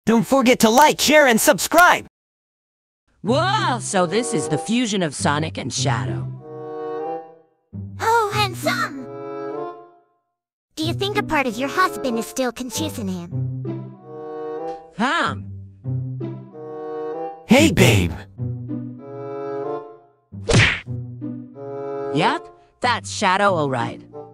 Don't forget to like, share, and subscribe! Whoa, so this is the fusion of Sonic and Shadow. Oh, handsome! Do you think a part of your husband is still confusing him? Hey, babe! Yep, that's Shadow alright.